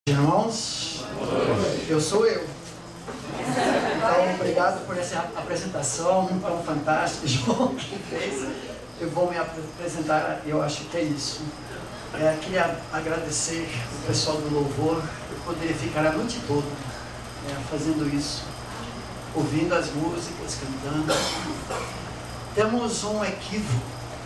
Irmãos, eu sou eu. Então, obrigado por essa apresentação tão fantástica, João, que fez. Eu vou me apresentar, eu acho que é isso. Queria agradecer o pessoal do louvor. Eu poderia ficar a noite toda fazendo isso, ouvindo as músicas, cantando. Temos um equívoco,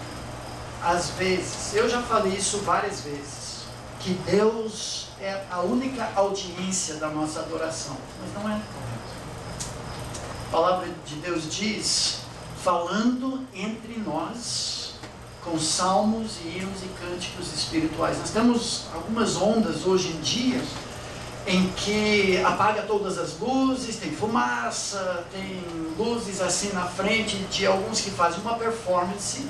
às vezes, eu já falei isso várias vezes, que Deus é a única audiência da nossa adoração, mas não é correto. A palavra de Deus diz, falando entre nós, com salmos e hinos e cânticos espirituais. Nós temos algumas ondas hoje em dia, em que apaga todas as luzes, tem fumaça, tem luzes assim na frente de alguns que fazem uma performance,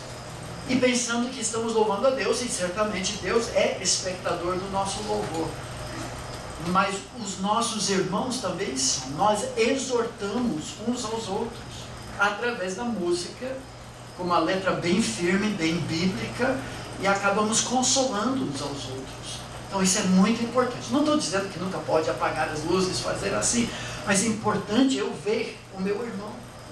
e pensando que estamos louvando a Deus, e certamente Deus é espectador do nosso louvor. Mas os nossos irmãos também são. Nós exortamos uns aos outros, através da música, com uma letra bem firme, bem bíblica, e acabamos consolando uns aos outros. Então isso é muito importante. Não estou dizendo que nunca pode apagar as luzes, fazer assim, mas é importante eu ver o meu irmão.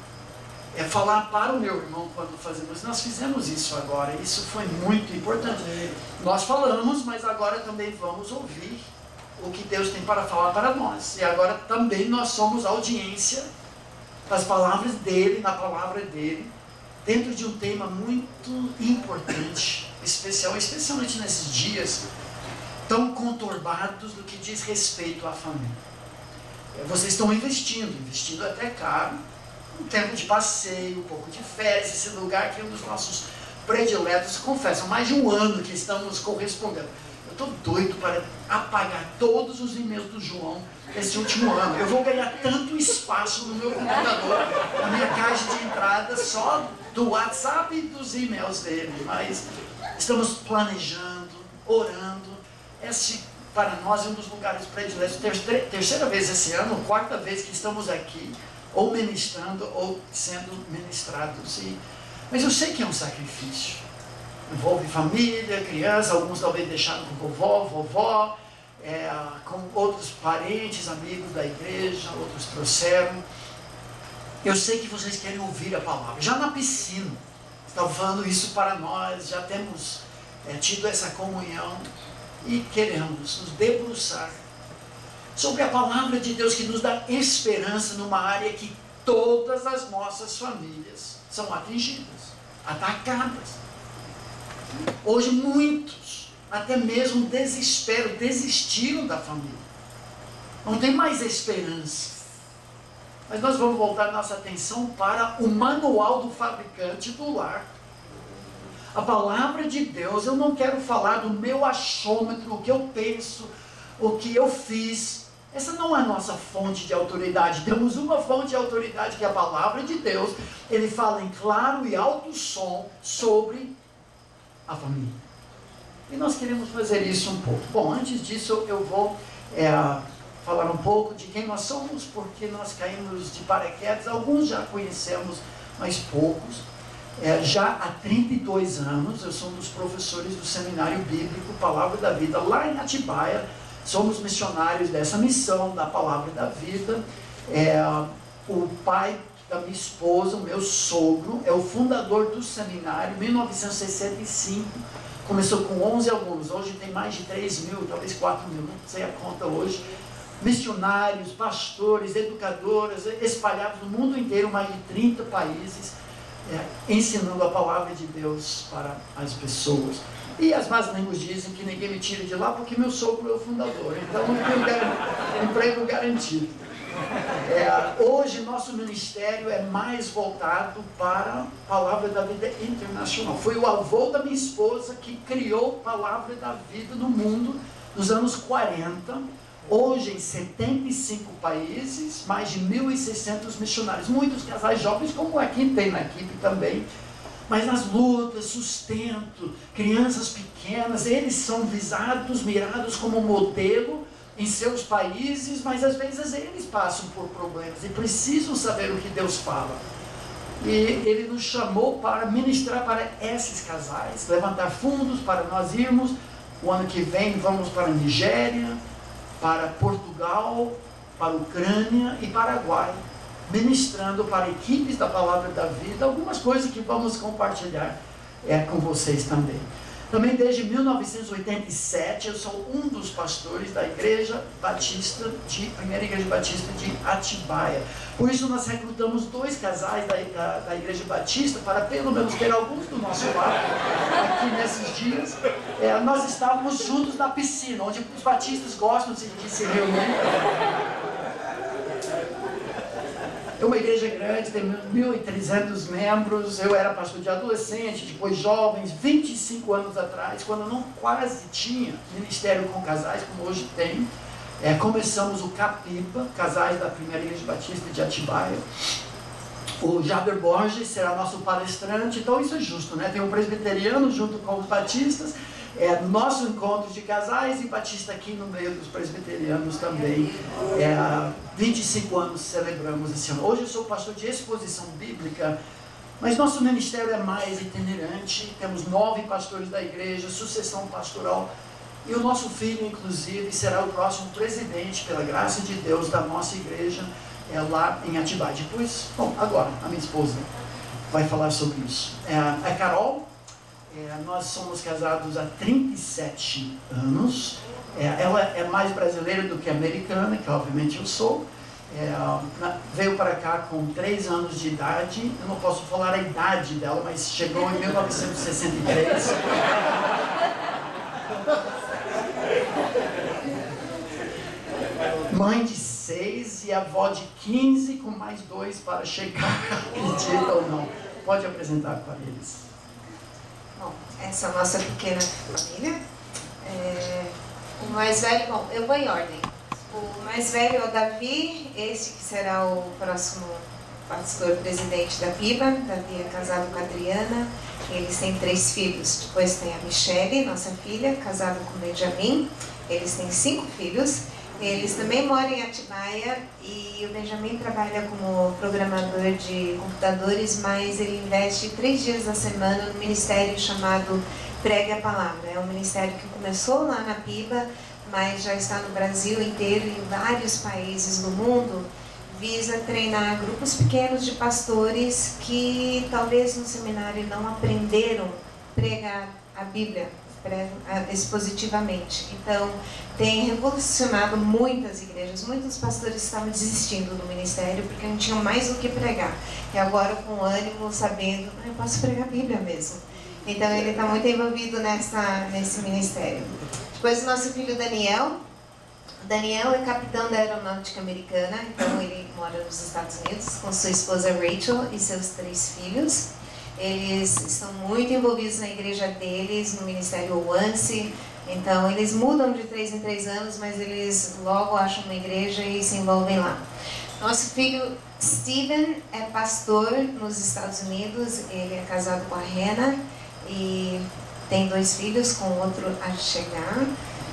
É falar para o meu irmão quando fazemos. Nós fizemos isso agora, isso foi muito importante. Nós falamos, mas agora também vamos ouvir o que Deus tem para falar para nós. E agora também nós somos audiência das palavras dele, na palavra dele, dentro de um tema muito importante, especialmente nesses dias tão conturbados do que diz respeito à família. Vocês estão investindo até caro, um tempo de passeio, um pouco de férias, esse lugar que é um dos nossos prediletos. Confesso, há mais de um ano que estamos correspondendo. Eu estou doido para apagar todos os e-mails do João esse último ano. Eu vou ganhar tanto espaço no meu computador, na minha caixa de entrada, só do WhatsApp e dos e-mails dele. Mas estamos planejando, orando. Esse, para nós, é um dos lugares prediletos. Terceira vez esse ano, quarta vez que estamos aqui, ou ministrando, ou sendo ministrados. Mas eu sei que é um sacrifício. Envolve família, criança, alguns talvez deixaram com vovó, com outros parentes, amigos da igreja, outros trouxeram. Eu sei que vocês querem ouvir a palavra. Já na piscina, estavam falando isso para nós, já temos tido essa comunhão e queremos nos debruçar sobre a palavra de Deus que nos dá esperança numa área que todas as nossas famílias são atingidas, atacadas. Hoje muitos, até mesmo desistiram da família. Não tem mais esperança. Mas nós vamos voltar nossa atenção para o manual do fabricante do lar. A palavra de Deus, eu não quero falar do meu achômetro, o que eu penso, o que eu fiz. Essa não é a nossa fonte de autoridade. Temos uma fonte de autoridade que é a palavra de Deus. Ele fala em claro e alto som sobre a família. E nós queremos fazer isso um pouco. Bom, antes disso eu vou falar um pouco de quem nós somos, porque nós caímos de paraquedas. Alguns já conhecemos, mas poucos. Já há 32 anos eu sou um dos professores do Seminário Bíblico Palavra da Vida, lá em Atibaia. Somos missionários dessa missão da Palavra da Vida. O pai da minha esposa, o meu sogro, é o fundador do seminário, em 1965. Começou com 11 alunos, hoje tem mais de 3 mil, talvez 4 mil, não sei a conta hoje. Missionários, pastores, educadores, espalhados no mundo inteiro, mais de 30 países, ensinando a palavra de Deus para as pessoas. E as más línguas dizem que ninguém me tira de lá porque meu sogro é o fundador. Então eu tenho emprego garantido. Hoje nosso ministério é mais voltado para a Palavra da Vida internacional. Foi o avô da minha esposa que criou Palavra da Vida no mundo nos anos 40. Hoje em 75 países, mais de 1.600 missionários. Muitos casais jovens, como aqui tem na equipe também. Mas nas lutas, sustento, crianças pequenas, eles são visados, mirados como modelo em seus países, mas às vezes eles passam por problemas e precisam saber o que Deus fala. E ele nos chamou para ministrar para esses casais, levantar fundos para nós irmos. O ano que vem vamos para a Nigéria, para Portugal, para Ucrânia e Paraguai, ministrando para equipes da Palavra da Vida algumas coisas que vamos compartilhar com vocês também. Também desde 1987 eu sou um dos pastores da Igreja Batista, Primeira Igreja Batista de Atibaia. Por isso nós recrutamos 2 casais da Igreja Batista para pelo menos ter alguns do nosso lado aqui nesses dias. Nós estávamos juntos na piscina, onde os batistas gostam de se reunir. É uma igreja grande, tem 1.300 membros. Eu era pastor de adolescente, depois jovens, 25 anos atrás, quando não quase tinha ministério com casais, como hoje tem. Começamos o Capiba, casais da Primeira Igreja Batista de Atibaia. O Jaber Borges será nosso palestrante, então isso é justo, né? Tem um presbiteriano junto com os batistas. Nosso encontro de casais e batista aqui no meio dos presbiterianos também. 25 anos celebramos esse ano. Hoje eu sou pastor de exposição bíblica, mas nosso ministério é mais itinerante. Temos 9 pastores da igreja, sucessão pastoral. E o nosso filho, inclusive, será o próximo presidente, pela graça de Deus, da nossa igreja, lá em Atibaia. Depois, agora, a minha esposa vai falar sobre isso. A Carol. Nós somos casados há 37 anos. Ela é mais brasileira do que americana, que obviamente eu sou. Veio para cá com 3 anos de idade. Eu não posso falar a idade dela, mas chegou em 1963. Mãe de 6 e avó de 15, com mais 2 para chegar, acredita ou não. Pode apresentar para eles. Bom, essa é a nossa pequena família. O mais velho, bom, eu vou em ordem. O mais velho é o Davi, este que será o próximo pastor presidente da PIBA. Davi é casado com a Adriana, eles têm 3 filhos. Depois tem a Michele, nossa filha, casada com o Benjamin. Eles têm 5 filhos. Eles também moram em Atibaia e o Benjamin trabalha como programador de computadores, mas ele investe 3 dias da semana no ministério chamado Pregue a Palavra. É um ministério que começou lá na PIBA, mas já está no Brasil inteiro e em vários países do mundo. Visa treinar grupos pequenos de pastores que talvez no seminário não aprenderam a pregar a Bíblia expositivamente. Então, tem revolucionado muitas igrejas. Muitos pastores estavam desistindo do ministério porque não tinham mais o que pregar. E agora, com ânimo, sabendo, eu posso pregar a Bíblia mesmo. Então, ele está muito envolvido nesse ministério. Depois, o nosso filho Daniel. Daniel é capitão da aeronáutica americana, então ele mora nos Estados Unidos com sua esposa Rachel e seus 3 filhos. Eles estão muito envolvidos na igreja deles, no Ministério Once. Então, eles mudam de 3 em 3 anos, mas eles logo acham uma igreja e se envolvem lá. Nosso filho Steven é pastor nos Estados Unidos. Ele é casado com a Hannah e tem 2 filhos, com outro a chegar.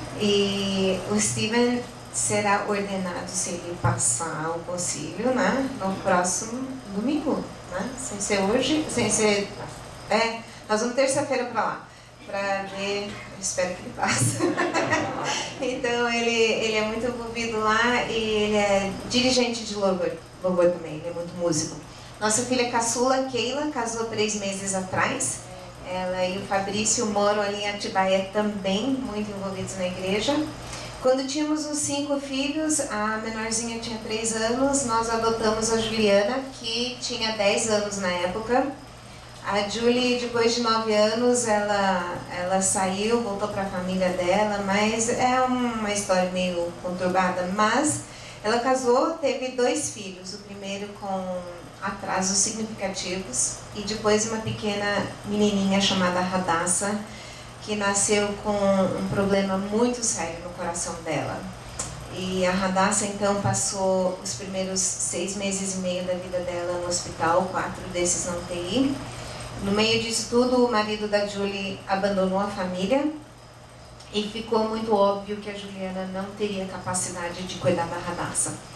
E o Steven será ordenado, se ele passar o concílio, né, no próximo domingo. Né? Sem ser hoje, sem ser... nós vamos terça-feira para lá, para ver, eu espero que ele passe. Então ele é muito envolvido lá e ele é dirigente de louvor também, ele é muito músico. Nossa filha caçula, Keila, casou 3 meses atrás. Ela e o Fabrício moram ali em Atibaia também, muito envolvidos na igreja. Quando tínhamos os 5 filhos, a menorzinha tinha 3 anos, nós adotamos a Juliana, que tinha 10 anos na época. A Julie, depois de 9 anos, ela saiu, voltou para a família dela, mas é uma história meio conturbada. Mas ela casou, teve 2 filhos, o primeiro com atrasos significativos e depois uma pequena menininha chamada Radassa, que nasceu com um problema muito sério no coração dela. E a Radassa então passou os primeiros 6 meses e meio da vida dela no hospital, 4 desses na UTI. No meio disso tudo, o marido da Julie abandonou a família e ficou muito óbvio que a Juliana não teria capacidade de cuidar da Radassa.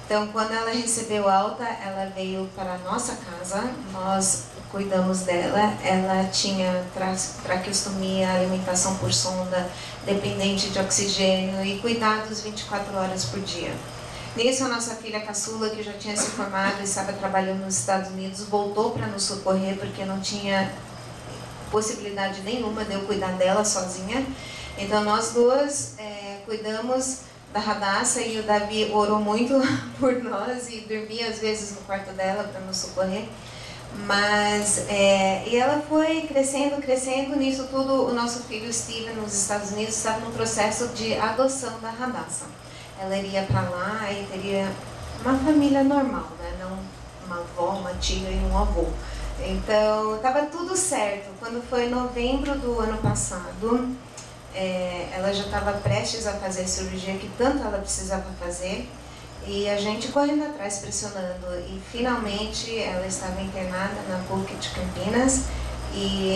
Então, quando ela recebeu alta, ela veio para a nossa casa, nós cuidamos dela. Ela tinha traqueostomia, alimentação por sonda, dependente de oxigênio e cuidados 24 horas por dia. Nisso, a nossa filha caçula, que já tinha se formado e estava trabalhando nos Estados Unidos, voltou para nos socorrer porque não tinha possibilidade nenhuma de eu cuidar dela sozinha. Então, nós duas cuidamos da Radassa, e o Davi orou muito por nós e dormia às vezes no quarto dela para nos socorrer. Mas, e ela foi crescendo, crescendo. Nisso tudo, o nosso filho Steven, nos Estados Unidos, estava no processo de adoção da Radassa. Ela iria para lá e teria uma família normal, né? Não uma avó, uma tia e um avô. Então, estava tudo certo. Quando foi novembro do ano passado, ela já estava prestes a fazer a cirurgia que tanto ela precisava fazer. E a gente correndo atrás, pressionando. E finalmente ela estava internada na PUC de Campinas. E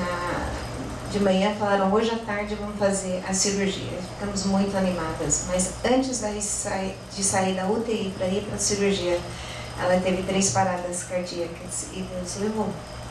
de manhã falaram, hoje à tarde vamos fazer a cirurgia. Ficamos muito animadas. Mas antes de sair da UTI para ir para a cirurgia, ela teve 3 paradas cardíacas e Deus levou.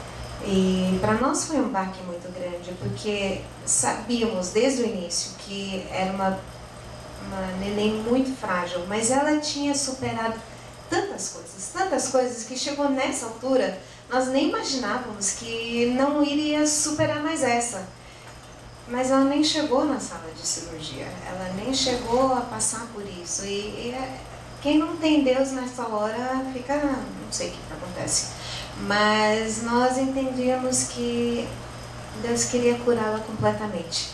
E para nós foi um baque muito grande, porque sabíamos desde o início que era uma neném muito frágil, mas ela tinha superado tantas coisas, que chegou nessa altura, nós nem imaginávamos que não iria superar mais essa. Mas ela nem chegou na sala de cirurgia, ela nem chegou a passar por isso. E quem não tem Deus nessa hora fica, não sei o que acontece. Mas nós entendíamos que Deus queria curá-la completamente.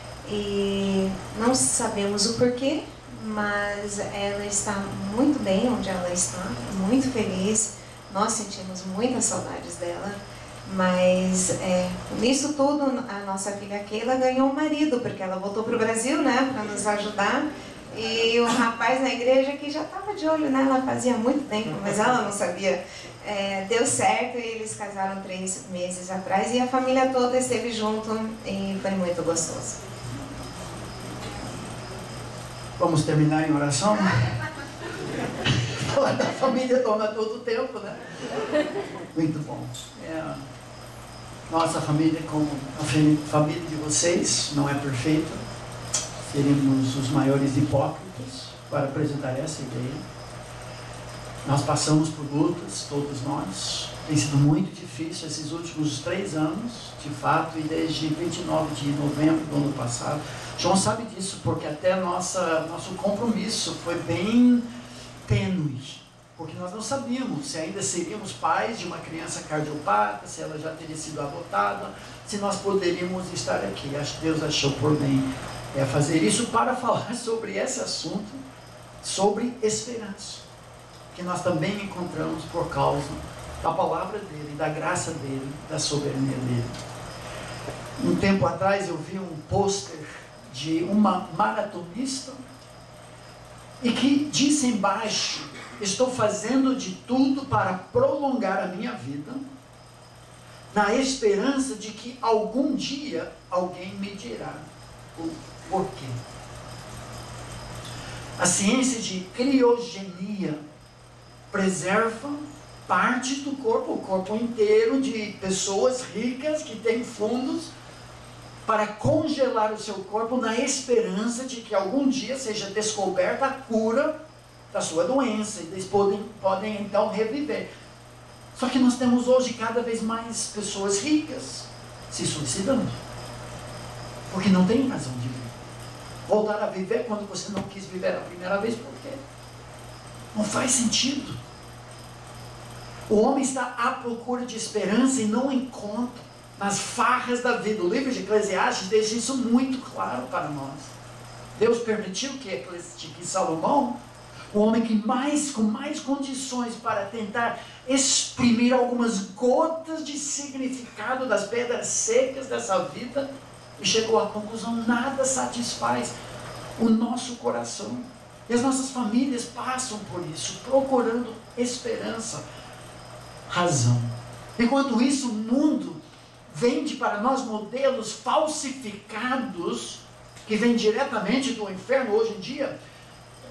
E não sabemos o porquê, mas ela está muito bem onde ela está, muito feliz. Nós sentimos muitas saudades dela, mas nisso tudo a nossa filha Keila ganhou um marido, porque ela voltou para o Brasil, né, para nos ajudar. E o rapaz na igreja que já estava de olho nela fazia muito tempo, mas ela não sabia. Deu certo e eles casaram 3 meses atrás e a família toda esteve junto e foi muito gostoso. Vamos terminar em oração? Falar da família toma todo o tempo, né? Muito bom. Nossa família, como a família de vocês, não é perfeita. Seríamos os maiores hipócritas para apresentar essa ideia. Nós passamos por lutas, todos nós. Tem sido muito difícil esses últimos 3 anos, de fato, e desde 29 de novembro do ano passado. João sabe disso, porque até nosso compromisso foi bem tênue, porque nós não sabíamos se ainda seríamos pais de uma criança cardiopata, se ela já teria sido adotada, se nós poderíamos estar aqui. Deus achou por bem fazer isso para falar sobre esse assunto, sobre esperança, que nós também encontramos por causa da palavra dele, da graça dele, da soberania dele. Um tempo atrás eu vi um pôster de uma maratonista e que disse embaixo: estou fazendo de tudo para prolongar a minha vida, na esperança de que algum dia alguém me dirá o porquê. A ciência de criogenia preserva parte do corpo, o corpo inteiro de pessoas ricas que têm fundos para congelar o seu corpo na esperança de que algum dia seja descoberta a cura da sua doença e eles podem então reviver. Só que nós temos hoje cada vez mais pessoas ricas se suicidando, porque não tem razão de viver. Voltar a viver quando você não quis viver a primeira vez, por quê? Não faz sentido. O homem está à procura de esperança e não encontra nas farras da vida. O livro de Eclesiastes deixa isso muito claro para nós. Deus permitiu que Salomão, o homem com mais condições para tentar exprimir algumas gotas de significado das pedras secas dessa vida, e chegou à conclusão: nada satisfaz o nosso coração. E as nossas famílias passam por isso, procurando esperança, razão. Enquanto isso, o mundo vende para nós modelos falsificados, que vêm diretamente do inferno. Hoje em dia,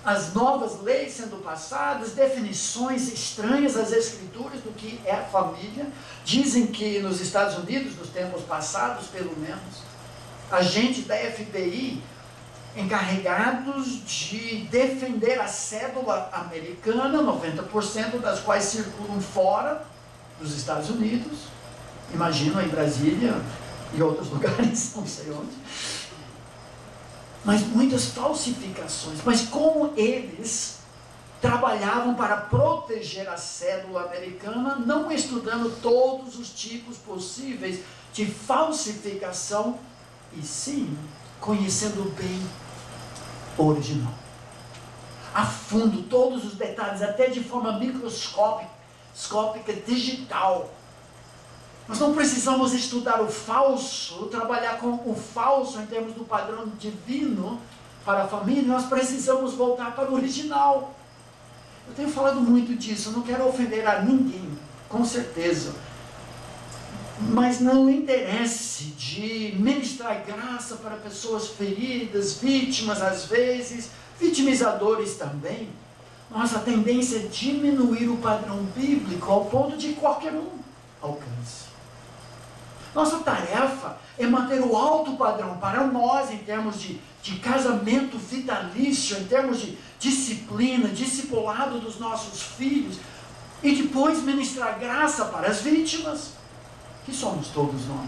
as novas leis sendo passadas, definições estranhas às escrituras do que é a família. Dizem que nos Estados Unidos, nos tempos passados pelo menos, agentes da FBI encarregados de defender a cédula americana, 90% das quais circulam fora dos Estados Unidos, imagino em Brasília e outros lugares, não sei onde, mas muitas falsificações. Mas como eles trabalhavam para proteger a cédula americana, não estudando todos os tipos possíveis de falsificação, e sim conhecendo bem o original, a fundo, todos os detalhes, até de forma microscópica, digital. Nós não precisamos estudar o falso, trabalhar com o falso em termos do padrão divino para a família. Nós precisamos voltar para o original. Eu tenho falado muito disso, eu não quero ofender a ninguém, com certeza. Mas não interesse de ministrar graça para pessoas feridas, vítimas às vezes, vitimizadores também. Nossa tendência é diminuir o padrão bíblico ao ponto de qualquer um alcance. Nossa tarefa é manter o alto padrão para nós em termos de casamento vitalício, em termos de disciplina, discipulado dos nossos filhos, e depois ministrar graça para as vítimas, que somos todos nós.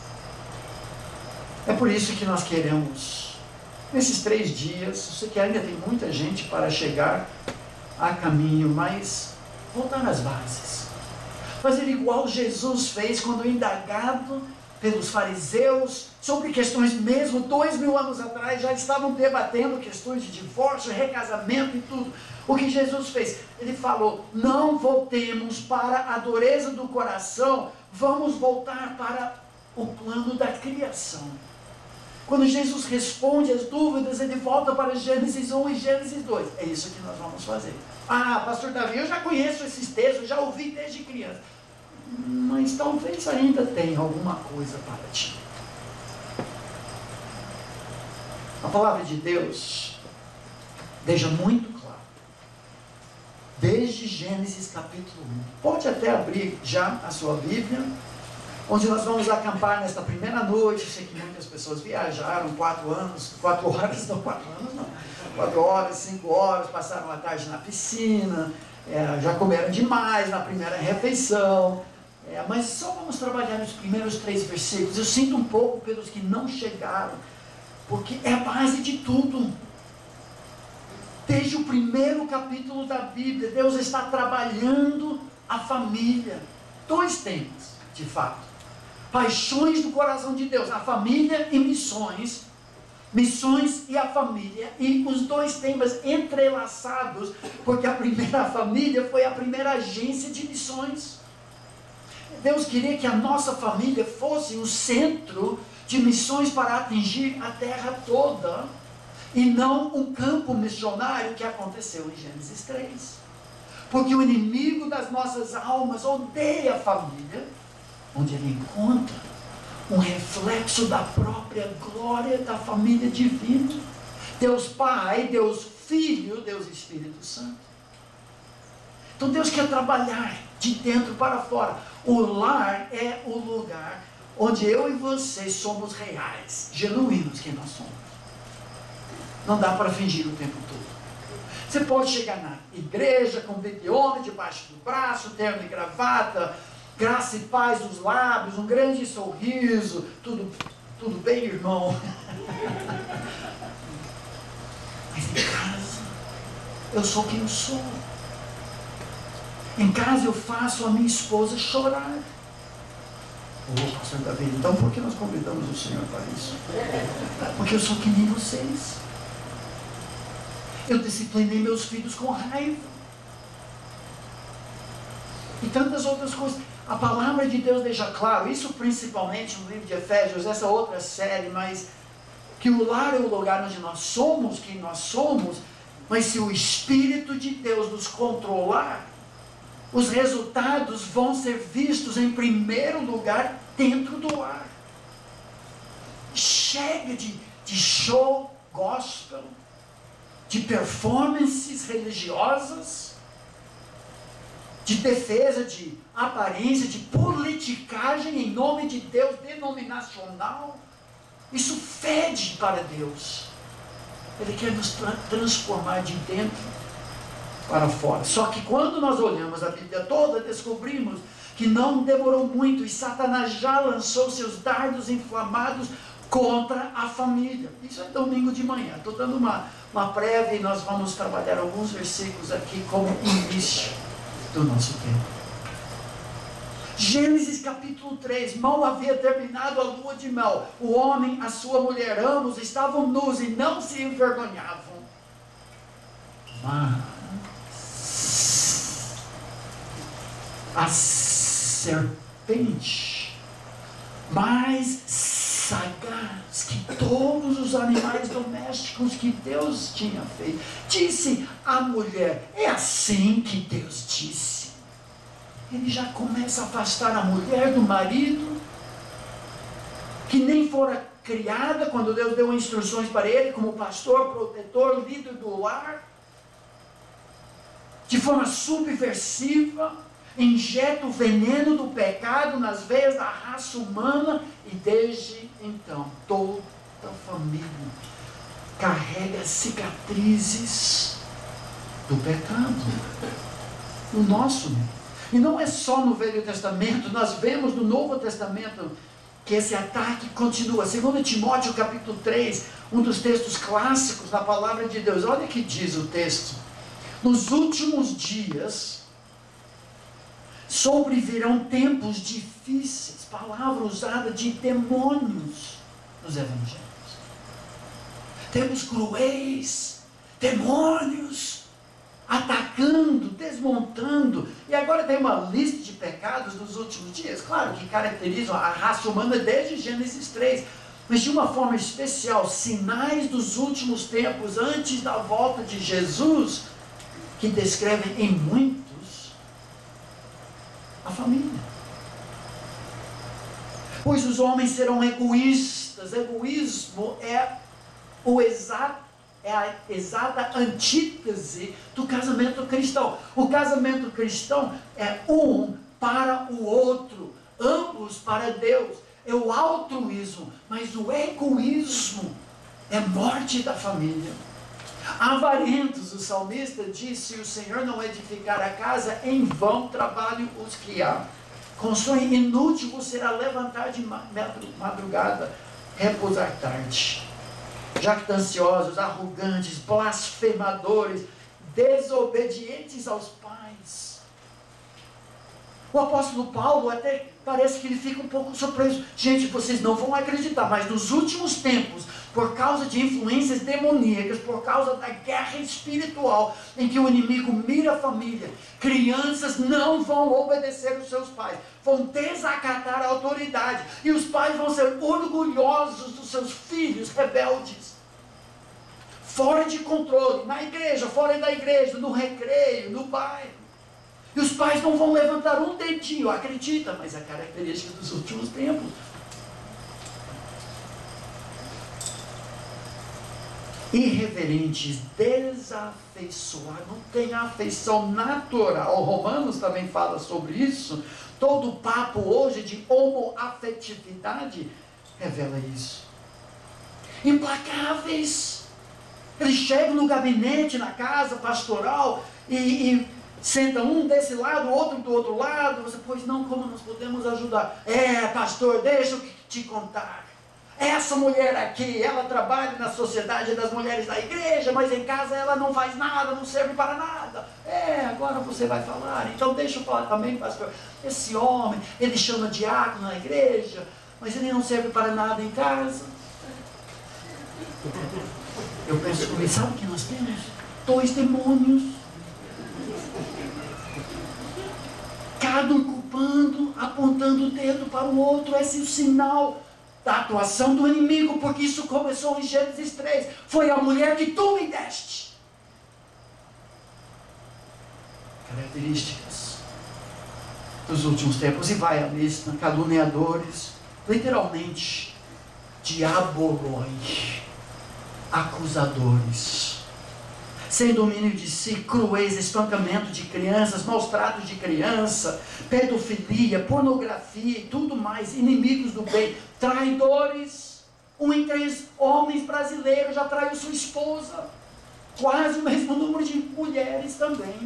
É por isso que nós queremos, nesses 3 dias, eu sei que ainda tem muita gente para chegar a caminho, mas voltar às bases. Fazer igual Jesus fez quando indagado pelos fariseus sobre questões mesmo 2000 anos atrás, já estavam debatendo questões de divórcio, recasamento e tudo. O que Jesus fez? Ele falou: não voltemos para a dureza do coração, vamos voltar para o plano da criação. Quando Jesus responde às dúvidas, ele volta para Gênesis 1 e Gênesis 2. É isso que nós vamos fazer. Ah, pastor Davi, eu já conheço esses textos, já ouvi desde criança. Mas talvez ainda tenha alguma coisa para ti. A palavra de Deus deixa muito claro, desde Gênesis capítulo 1. Pode até abrir já a sua Bíblia, onde nós vamos acampar nesta primeira noite. Eu sei que muitas pessoas viajaram 4 horas, não, 4 horas, 5 horas, passaram a tarde na piscina, já comeram demais na primeira refeição, mas só vamos trabalhar nos primeiros 3 versículos. Eu sinto um pouco pelos que não chegaram, porque é a base de tudo. Desde o primeiro capítulo da Bíblia, Deus está trabalhando a família. 2 temas, de fato: paixões do coração de Deus, a família e missões. Missões e a família, e os 2 temas entrelaçados, porque a primeira família foi a primeira agência de missões. Deus queria que a nossa família fosse o centro de missões para atingir a terra toda, e não um campo missionário que aconteceu em Gênesis 3. Porque o inimigo das nossas almas odeia a família, onde ele encontra um reflexo da própria glória da família divina. Deus Pai, Deus Filho, Deus Espírito Santo. Então Deus quer trabalhar de dentro para fora. O lar é o lugar onde eu e você somos reais, genuínos quem nós somos. Não dá para fingir o tempo todo. Você pode chegar na igreja com bibione debaixo do braço, terno e gravata, graça e paz nos lábios, um grande sorriso, tudo bem, irmão? Mas em casa, eu sou quem eu sou. Em casa eu faço a minha esposa chorar. Pastor Davi, então por que nós convidamos o Senhor para isso? Porque eu sou que nem vocês. Eu disciplinei meus filhos com raiva. E tantas outras coisas. A palavra de Deus deixa claro, isso principalmente no livro de Efésios, essa outra série, mas que o lar é o lugar onde nós somos quem nós somos, mas se o Espírito de Deus nos controlar, os resultados vão ser vistos em primeiro lugar dentro do lar. Chega de show gospel, de performances religiosas, de defesa de aparência, de politicagem em nome de Deus denominacional. Isso fede para Deus. Ele quer nos transformar de dentro para fora. Só que quando nós olhamos a Bíblia toda, descobrimos que não demorou muito e Satanás já lançou seus dardos inflamados contra a família. Isso é domingo de manhã. Estou dando uma prévia e nós vamos trabalhar alguns versículos aqui como início do nosso tempo. Gênesis capítulo 3, mal havia terminado a lua de mel. O homem, a sua mulher, ambos estavam nus e não se envergonhavam. Mas a serpente, mais sagaz que todos os animais domésticos que Deus tinha feito, disse à mulher: é assim que Deus disse. Ele já começa a afastar a mulher do marido, que nem fora criada quando Deus deu instruções para ele, como pastor, protetor, líder do lar, de forma subversiva, injeta o veneno do pecado nas veias da raça humana, e desde então toda a família carrega cicatrizes do pecado no nosso meio. E não é só no Velho Testamento, nós vemos no Novo Testamento que esse ataque continua. 2 Timóteo capítulo 3, um dos textos clássicos da palavra de Deus. Olha o que diz o texto: nos últimos dias sobrevirão tempos difíceis. Palavra usada de demônios nos evangelhos. Tempos cruéis, demônios atacando, desmontando. E agora tem uma lista de pecados dos últimos dias, claro, que caracterizam a raça humana desde Gênesis 3, mas de uma forma especial, sinais dos últimos tempos, antes da volta de Jesus, que descrevem em muitos a família. Pois os homens serão egoístas. Egoísmo é a exata antítese do casamento cristão. O casamento cristão é um para o outro, ambos para Deus. É o altruísmo, mas o egoísmo é morte da família. Avarentos, o salmista disse: se o Senhor não edificar a casa, em vão trabalho os que há. Com sonho inútil será levantar de madrugada, repousar tarde. Jactanciosos, arrogantes, blasfemadores, desobedientes aos pais. O apóstolo Paulo até parece que ele fica um pouco surpreso. Gente, vocês não vão acreditar, mas nos últimos tempos, por causa de influências demoníacas, por causa da guerra espiritual, em que o inimigo mira a família, crianças não vão obedecer os seus pais, vão desacatar a autoridade, e os pais vão ser orgulhosos dos seus filhos rebeldes, fora de controle, na igreja, fora da igreja, no recreio, no bairro. E os pais não vão levantar um dedinho, acredita, mas é característica dos últimos tempos. Irreverentes, desafeiçoados, não tem afeição natural. Romanos também fala sobre isso. Todo o papo hoje de homoafetividade revela isso. Implacáveis. Eles chegam no gabinete, na casa pastoral e senta um desse lado, outro do outro lado. Você, pois não, como nós podemos ajudar? Pastor, deixa eu te contar. Essa mulher aqui, ela trabalha na sociedade das mulheres da igreja, mas em casa ela não faz nada, não serve para nada. Agora você vai falar. Então deixa eu falar também, pastor. Esse homem, ele chama diácono na igreja, mas ele não serve para nada em casa. Eu penso comigo, sabe o que nós temos? 2 demônios. Cada um culpando, apontando o dedo para o outro. Esse é o sinal da atuação do inimigo, porque isso começou em Gênesis 3. Foi a mulher que tu me deste. Características dos últimos tempos. E vai a lista: caluniadores, literalmente, diaboloi, acusadores, sem domínio de si, cruéis, espancamento de crianças, maus tratos de criança, pedofilia, pornografia e tudo mais, inimigos do bem, traidores. Um em 3 homens brasileiros já traiu sua esposa, quase o mesmo número de mulheres também.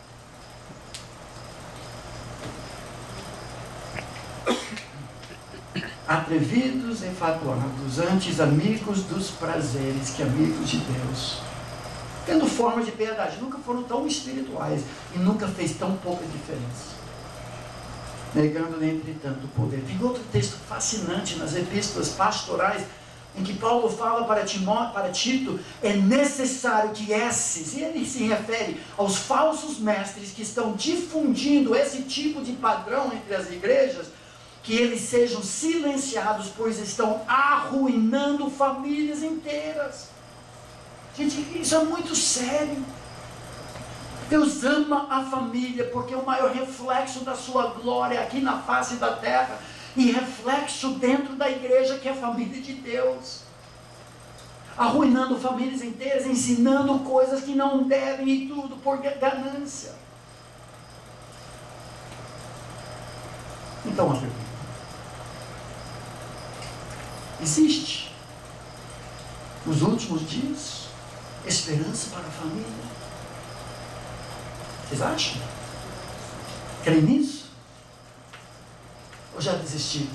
Atrevidos, enfatuados, antes amigos dos prazeres que amigos de Deus, tendo forma de piedade, nunca foram tão espirituais e nunca fez tão pouca diferença, negando entretanto o poder. Tem outro texto fascinante nas epístolas pastorais, em que Paulo fala para Tito, é necessário que esses, e ele se refere aos falsos mestres que estão difundindo esse tipo de padrão entre as igrejas, que eles sejam silenciados, pois estão arruinando famílias inteiras. Gente, isso é muito sério. Deus ama a família, porque o maior reflexo da sua glória aqui na face da terra, e reflexo dentro da igreja, que é a família de Deus. Arruinando famílias inteiras, ensinando coisas que não devem, e tudo por ganância. Então, a pergunta: existe, nos últimos dias, esperança para a família? Vocês acham? Creem nisso? Ou já desistiram?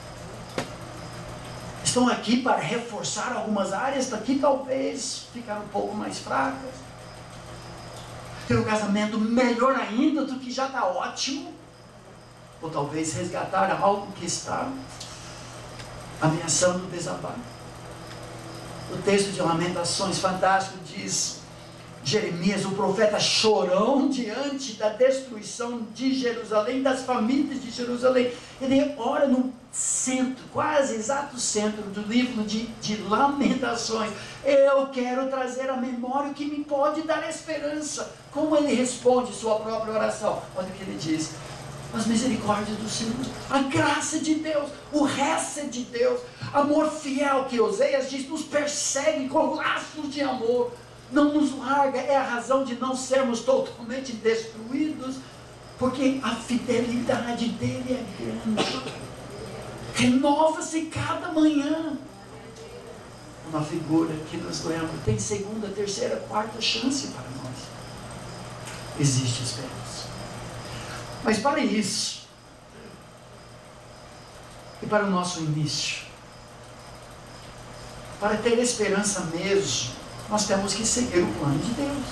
Estão aqui para reforçar algumas áreas daqui, talvez ficar um pouco mais fracas. Ter um casamento melhor ainda do que já está ótimo. Ou talvez resgatar algo que está ameaçando desabar. O texto de Lamentações, fantástico, diz Jeremias, o profeta chorão, diante da destruição de Jerusalém, das famílias de Jerusalém. Ele ora no centro, quase exato centro do livro de Lamentações. Eu quero trazer à memória o que me pode dar esperança. Como ele responde sua própria oração? Olha o que ele diz: as misericórdias do Senhor, a graça de Deus, o resto de Deus, amor fiel, que Oséias diz, nos persegue com laços de amor, não nos larga. É a razão de não sermos totalmente destruídos, porque a fidelidade dele é grande, renova-se cada manhã. Uma figura que nos lembra, tem segunda, terceira, quarta chance para nós. Existe esperança. Mas para isso, e para o nosso início, para ter esperança mesmo, nós temos que seguir o plano de Deus.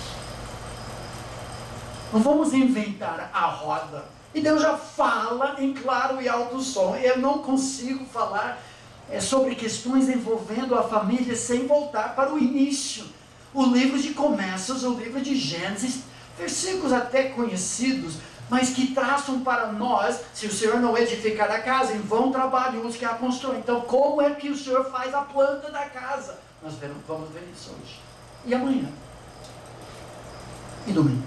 Não vamos inventar a roda. E Deus já fala em claro e alto som. Eu não consigo falar sobre questões envolvendo a família sem voltar para o início. O livro de Começos, o livro de Gênesis, versículos até conhecidos, mas que traçam para nós: se o Senhor não edificar a casa, em vão trabalham os que a constroem. Então, como é que o Senhor faz a planta da casa? Nós vamos ver isso hoje. E amanhã. E domingo.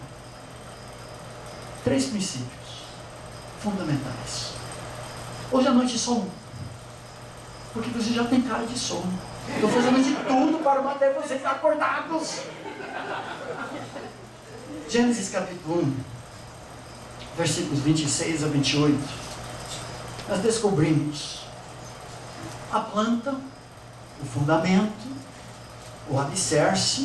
3 princípios fundamentais. Hoje à noite só um. Porque você já tem cara de sono. Estou fazendo de tudo para manter vocês acordados. Gênesis capítulo 1. Versículos 26 a 28, nós descobrimos a planta, o fundamento, o alicerce,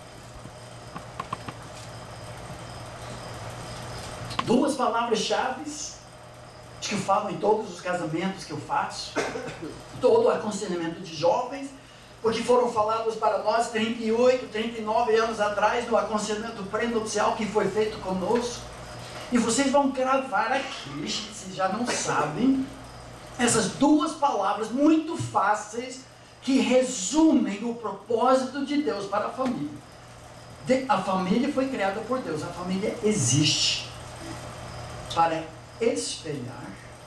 duas palavras-chave que eu falo em todos os casamentos que eu faço, todo o aconselhamento de jovens, porque foram falados para nós 38, 39 anos atrás no aconselhamento pré-nupcial que foi feito conosco. E vocês vão gravar aqui, se já não sabem, essas duas palavras muito fáceis que resumem o propósito de Deus para a família. A família foi criada por Deus, a família existe para espelhar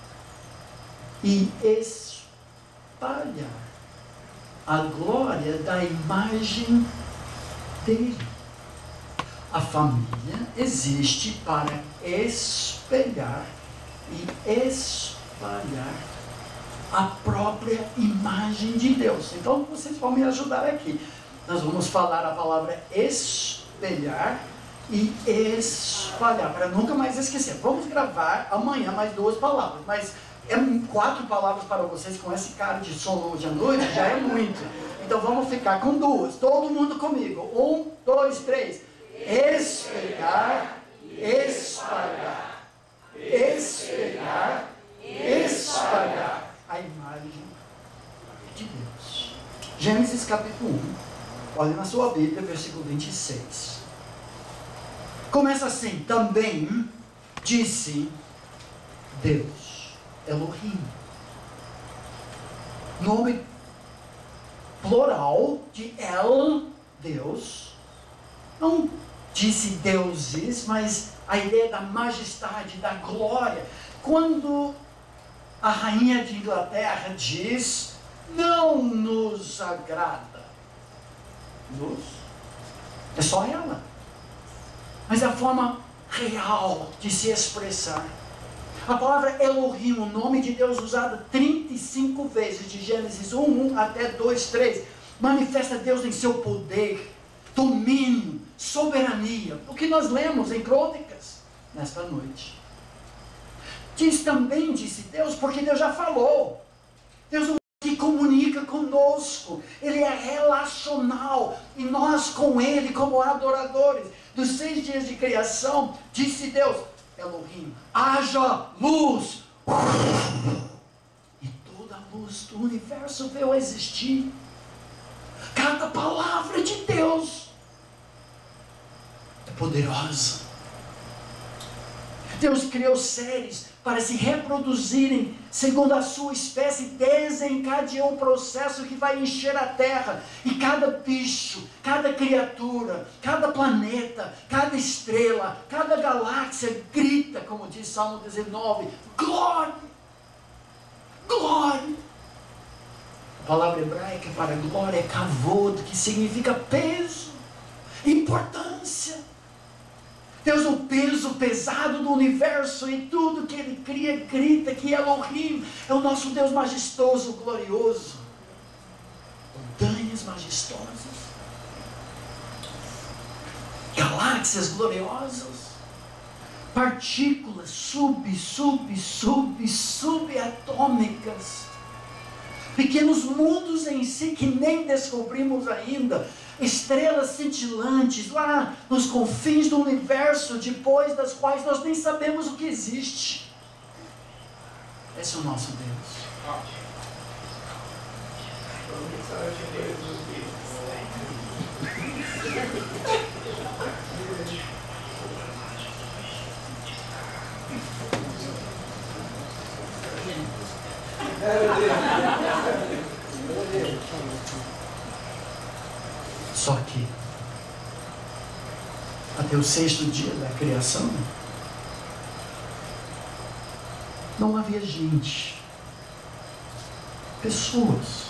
e espalhar a glória da imagem dele. A família existe para espelhar e espalhar a própria imagem de Deus. Então vocês vão me ajudar aqui. Nós vamos falar a palavra espelhar espelhar e espalhar, para nunca mais esquecer. Vamos gravar amanhã mais 2 palavras, mas 4 palavras para vocês com esse cara de sono hoje à noite já é muito. Então vamos ficar com 2, todo mundo comigo. 1, 2, 3. Espelhar, espalhar, espelhar, espalhar a imagem de Deus. Gênesis capítulo 1. Olha na sua Bíblia, versículo 26. Começa assim: também disse Deus, Elohim. Nome plural de El, Deus. Não disse deuses, mas a ideia da majestade, da glória. Quando a rainha de Inglaterra diz, não nos agrada. Nos? É só ela. Mas é a forma real de se expressar. A palavra Elohim, o nome de Deus usado 35 vezes, de Gênesis 1 até 2:3, manifesta Deus em seu poder, domínio, soberania. O que nós lemos em Crônicas nesta noite. Também disse Deus, porque Deus já falou. Deus é um que comunica conosco. Ele é relacional. E nós com Ele como adoradores. Dos 6 dias de criação, disse Deus, Elohim, haja luz. E toda a luz do universo veio a existir. Cada palavra de Deus é poderosa. Deus criou seres para se reproduzirem segundo a sua espécie, desencadeou um processo que vai encher a terra. E cada bicho, cada criatura, cada planeta, cada estrela, cada galáxia grita, como diz Salmo 19, glória, glória. A palavra hebraica para glória é kavod, que significa peso, importância. Deus, o peso pesado do universo e tudo que Ele cria, grita que Elohim é o nosso Deus majestoso, glorioso. Montanhas majestosas, galáxias gloriosas, partículas subatômicas, pequenos mundos em si que nem descobrimos ainda, estrelas cintilantes lá nos confins do universo, depois das quais nós nem sabemos o que existe. Esse é o nosso Deus. Só que até o 6º dia da criação não havia gente, pessoas.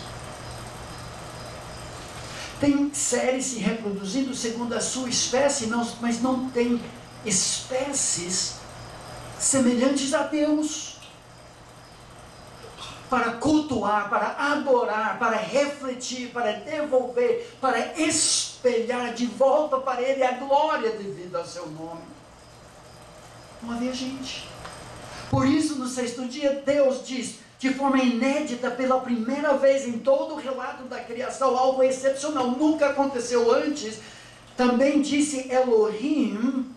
Tem seres se reproduzindo segundo a sua espécie, mas não tem espécies semelhantes a Deus para cultuar, para adorar, para refletir, para devolver, para espelhar de volta para Ele a glória devida ao seu nome. Não havia gente. Por isso, no 6º dia, Deus diz, de forma inédita, pela primeira vez em todo o relato da criação, algo excepcional, nunca aconteceu antes, também disse Elohim,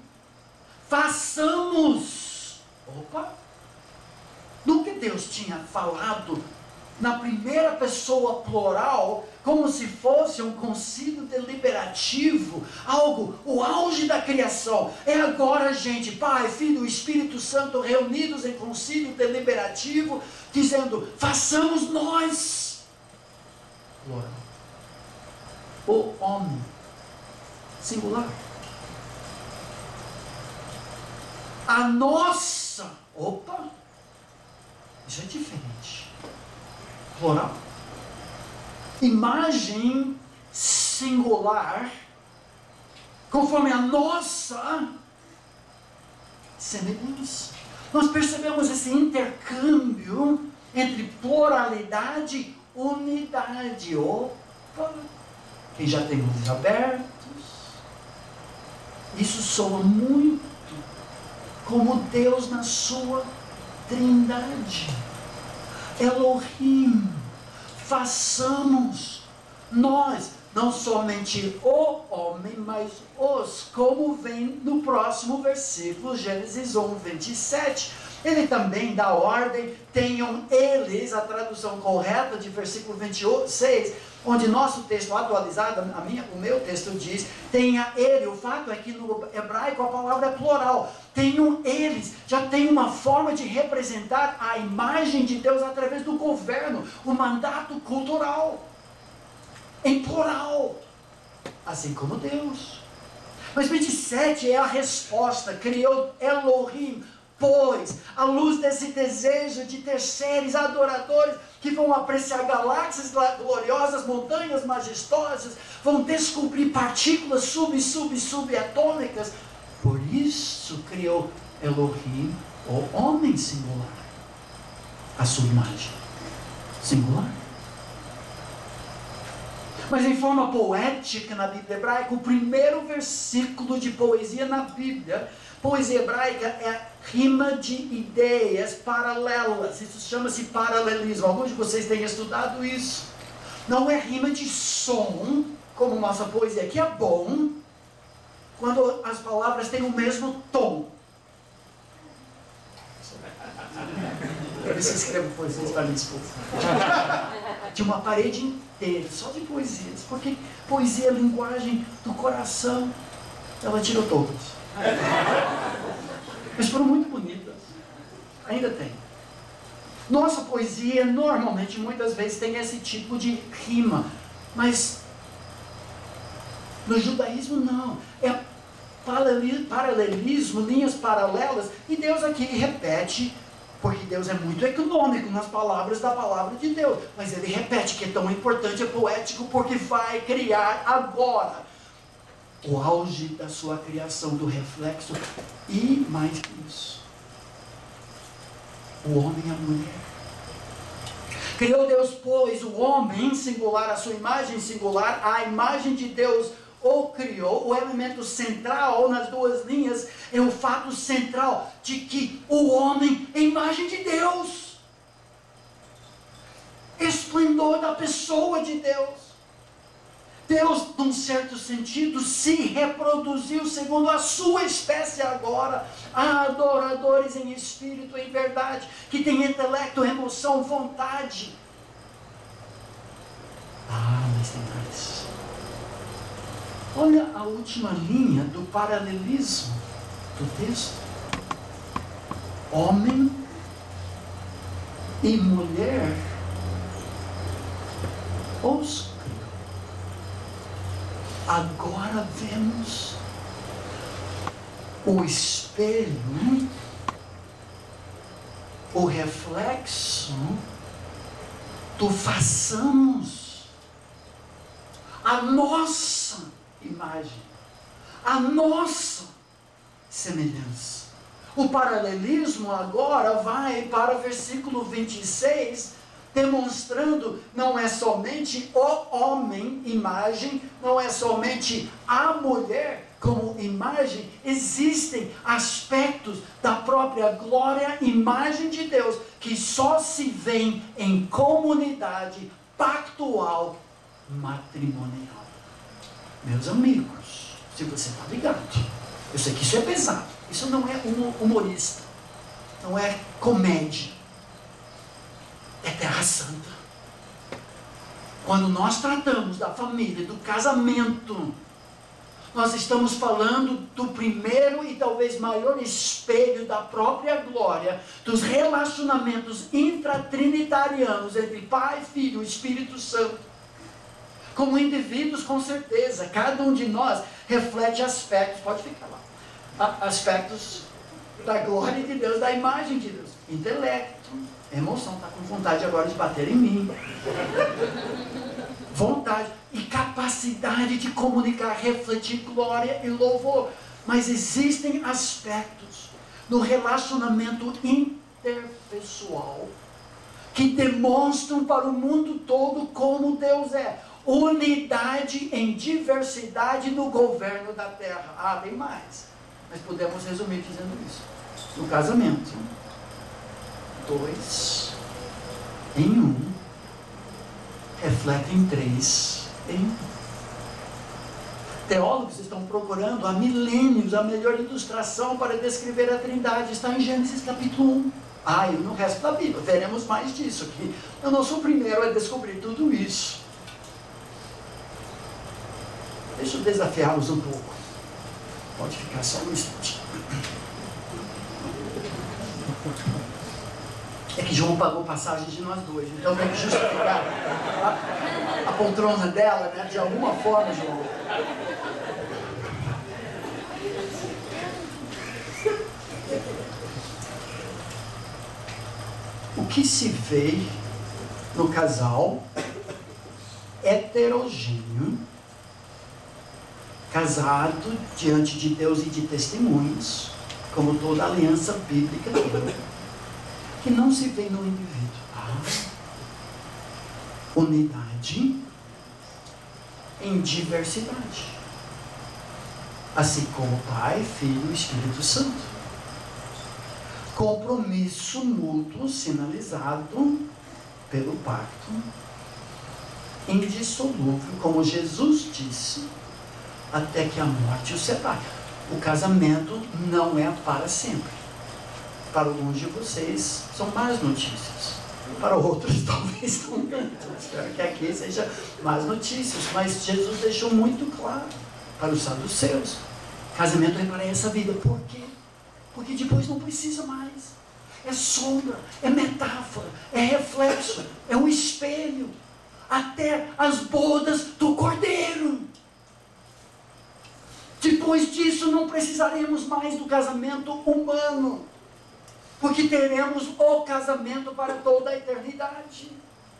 façamos. Opa! Nunca Deus tinha falado na primeira pessoa plural, como se fosse um concílio deliberativo, algo, o auge da criação. É agora, gente, Pai, Filho e Espírito Santo reunidos em concílio deliberativo, dizendo, façamos nós. Plural. O homem, singular. A nossa, opa, isso é diferente. Plural. Imagem singular, conforme a nossa semelhança. Nós percebemos esse intercâmbio entre pluralidade e unidade. Opa! Quem já tem olhos abertos, Isso soa muito como Deus na sua trindade. Elohim, façamos nós, não somente o homem, mas os, como vem no próximo versículo, Gênesis 1, 27. Ele também dá ordem, tenham eles, a tradução correta de versículo 26, onde nosso texto atualizado, o meu texto diz, tenha ele. O fato é que no hebraico a palavra é plural. Tenham eles, já tem uma forma de representar a imagem de Deus através do governo, o mandato cultural, em plural, assim como Deus. Mas 27 é a resposta, criou Elohim, pois, à luz desse desejo de ter seres adoradores que vão apreciar galáxias gloriosas, montanhas majestosas, vão descobrir partículas subatômicas. Por isso criou Elohim, o homem singular, a sua imagem singular. Mas em forma poética na Bíblia hebraica, o primeiro versículo de poesia na Bíblia, poesia hebraica é rima de ideias paralelas. Isso chama-se paralelismo. Alguns de vocês têm estudado isso. Não é rima de som, como nossa poesia, que é bom, quando as palavras têm o mesmo tom. Eu se escrevo poesias para me desculpar. De uma parede inteira, só de poesias. Porque poesia é linguagem do coração. Ela tirou todas. Mas foram muito bonitas. Ainda tem. Nossa poesia normalmente, muitas vezes, tem esse tipo de rima. Mas no judaísmo não. É paralelismo, linhas paralelas. E Deus aqui repete, porque Deus é muito econômico nas palavras da palavra de Deus. Mas Ele repete que é tão importante, é poético, porque vai criar agora o auge da sua criação, do reflexo, e mais que isso, o homem e a mulher. Criou Deus, pois, o homem singular, a sua imagem singular, a imagem de Deus o criou. O elemento central nas duas linhas é o fato central de que o homem é a imagem de Deus, esplendor da pessoa de Deus. Deus, num certo sentido, se reproduziu segundo a sua espécie agora. Há adoradores em espírito, em verdade, que têm intelecto, emoção, vontade. Mas tem mais. Olha a última linha do paralelismo do texto. Homem e mulher os criou. Agora vemos o espelho, o reflexo do façamos a nossa imagem, a nossa semelhança. O paralelismo agora vai para o versículo 26, demonstrando não é somente o homem, imagem, não é somente a mulher como imagem, existem aspectos da própria glória, imagem de Deus, que só se vêem em comunidade pactual matrimonial. Meus amigos, se você está ligado, eu sei que isso é pesado, isso não é humorista, não é comédia, é terra santa. Quando nós tratamos da família, do casamento, nós estamos falando do primeiro e talvez maior espelho da própria glória, dos relacionamentos intratrinitarianos entre Pai, Filho e Espírito Santo. Como indivíduos, com certeza, cada um de nós reflete aspectos, pode ficar lá, aspectos da glória de Deus, da imagem de Deus. Intelecto, emoção, está com vontade agora de bater em mim. Vontade e capacidade de comunicar, refletir glória e louvor. Mas existem aspectos no relacionamento interpessoal que demonstram para o mundo todo como Deus é. Unidade em diversidade no governo da terra. Ah, tem mais. Mas podemos resumir dizendo isso. No casamento, 2 em 1 refletem 3 em 1. Teólogos estão procurando há milênios a melhor ilustração para descrever a Trindade. Está em Gênesis capítulo 1. E no resto da Bíblia. Veremos mais disso aqui. Eu não sou o primeiro a descobrir tudo isso. Deixa eu desafiá-los um pouco. Pode ficar só um instante. É que João pagou passagem de nós dois. Então tem que justificar a poltrona dela, né? De alguma forma, João. O que se vê no casal heterogêneo, casado diante de Deus e de testemunhos, como toda aliança bíblica, que não se vê no indivíduo. Unidade em diversidade, assim como Pai, Filho e Espírito Santo. Compromisso mútuo sinalizado pelo pacto, indissolúvel, como Jesus disse, até que a morte o separe. O casamento não é para sempre. Para alguns de vocês são más notícias, para outros talvez não tanto. Espero que aqui seja más notícias, mas Jesus deixou muito claro para os saduceus: casamento é para essa vida. Por quê? Porque depois não precisa mais. É sombra, é metáfora, é reflexo, é um espelho. Até as bodas do Cordeiro. Depois disso não precisaremos mais do casamento humano, porque teremos o casamento para toda a eternidade.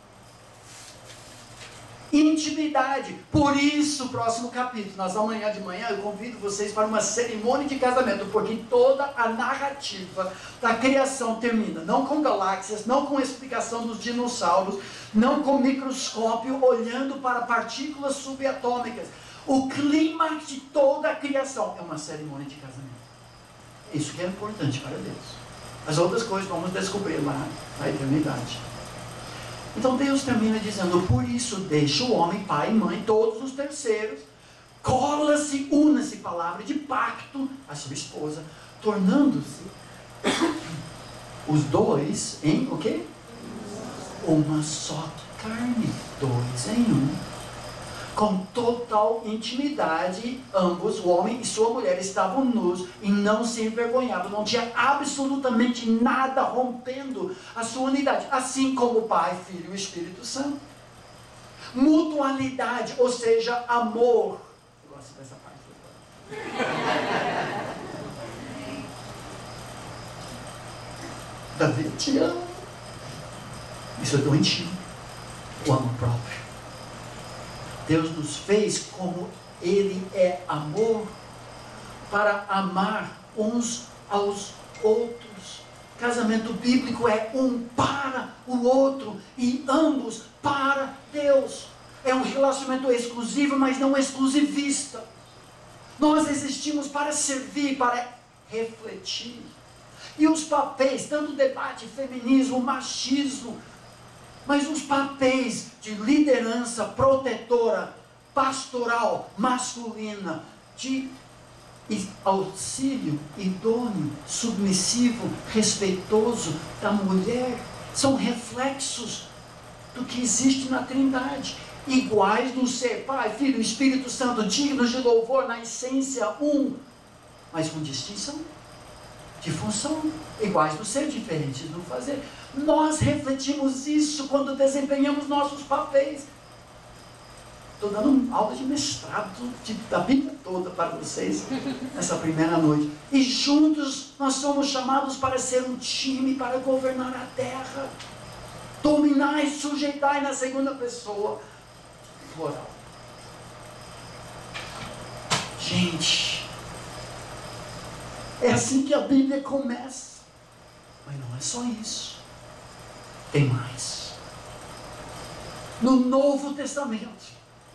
Intimidade. Por isso, próximo capítulo, nós amanhã de manhã, eu convido vocês para uma cerimônia de casamento, porque toda a narrativa da criação termina, não com galáxias, não com explicação dos dinossauros, não com microscópio olhando para partículas subatômicas. O clímax de toda a criação é uma cerimônia de casamento. Isso que é importante para Deus. As outras coisas vamos descobrir lá na eternidade. Então Deus termina dizendo: por isso deixa o homem, pai e mãe, todos os terceiros, cola-se, una-se, palavra de pacto, a sua esposa, tornando-se os dois em o quê? Uma só carne, 2 em 1. Com total intimidade, ambos, o homem e sua mulher, estavam nus e não se envergonhavam. Não tinha absolutamente nada rompendo a sua unidade. Assim como o Pai, Filho e o Espírito Santo. Mutualidade, ou seja, amor. Eu gosto dessa parte. Davi, te amo. Isso é doentio. O amor próprio. Deus nos fez como Ele é amor, para amar uns aos outros. Casamento bíblico é um para o outro e ambos para Deus. É um relacionamento exclusivo, mas não exclusivista. Nós existimos para servir, para refletir. E os papéis, tanto debate, feminismo, machismo, mas os papéis de liderança protetora, pastoral, masculina, de auxílio idôneo, submissivo, respeitoso da mulher, são reflexos do que existe na Trindade. Iguais no ser Pai, Filho e Espírito Santo, dignos de louvor, na essência um, mas com distinção de função, iguais no ser, diferentes no fazer. Nós refletimos isso quando desempenhamos nossos papéis. Estou dando aula de mestrado da Bíblia toda para vocês nessa primeira noite. E juntos nós somos chamados para ser um time, para governar a terra. Dominar e sujeitar na segunda pessoa, plural. Gente, é assim que a Bíblia começa. Mas não é só isso. Tem mais. No Novo Testamento,